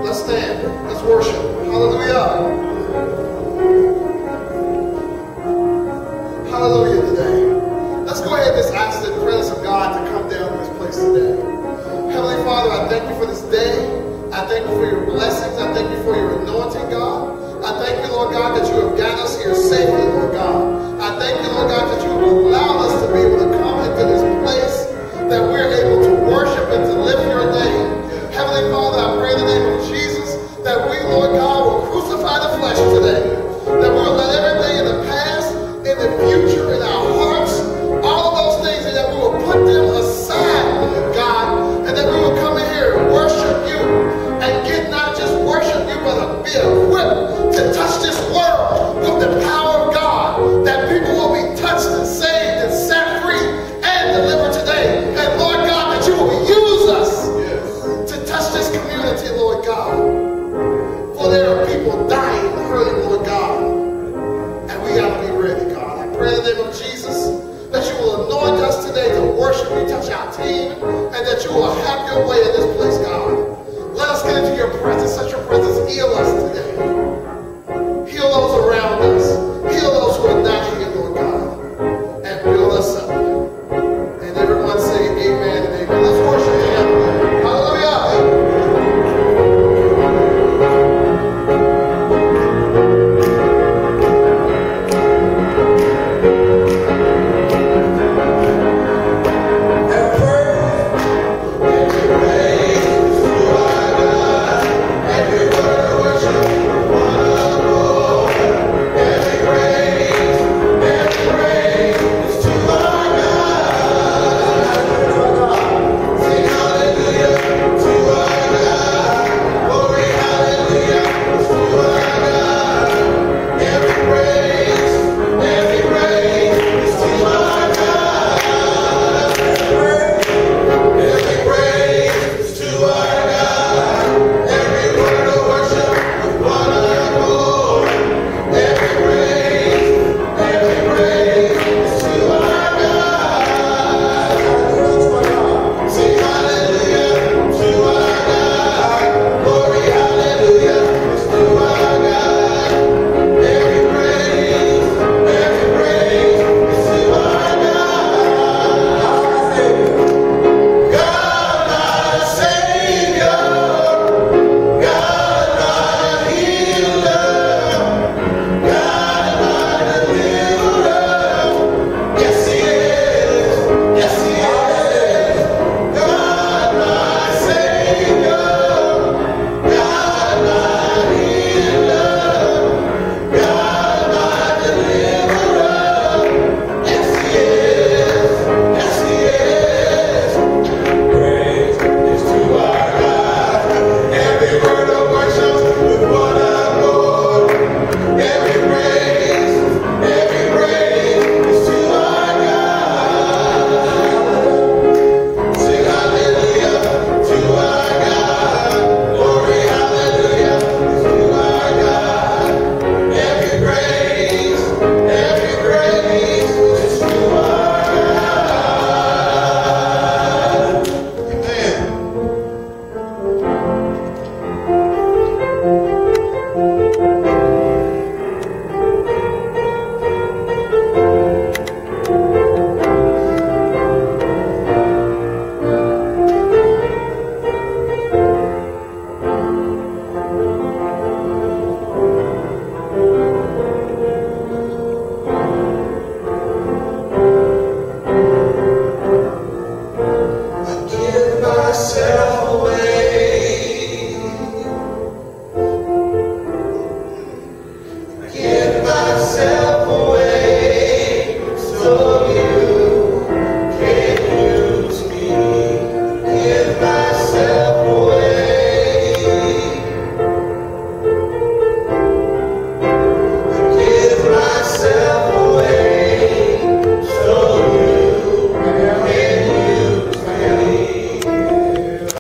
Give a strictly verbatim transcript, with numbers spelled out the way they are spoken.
Let's stand. Let's worship. Hallelujah. Hallelujah today. Let's go ahead and just ask the presence of God to come down in this place today. Heavenly Father, I thank you for this day. I thank you for your blessings. I thank you for your anointing, God. I thank you, Lord God, that you have gotten us here safely, Lord God. I thank you, Lord God, that you have allowed us to be able to come into this place, that we're able to worship and to lift your name. Heavenly Father, I pray in the name of Jesus that we, Lord God, will crucify the flesh today. That we will let everything in the past, in the future, in our hearts, all of those things, and that we will put them aside, Lord God, and that we will come in here and worship you and get not just worship you, but be equipped to touch this world with the power of God, that people will be touched and saved and set free and delivered today. And Lord God, that you will use us to touch this community, Lord God. For there are people dying, hurting, Lord God. And we got to be ready, God. I pray in the name of Jesus that you will anoint us today to worship you, touch our team, and that you will have your way in this place, God. Let us get into your presence.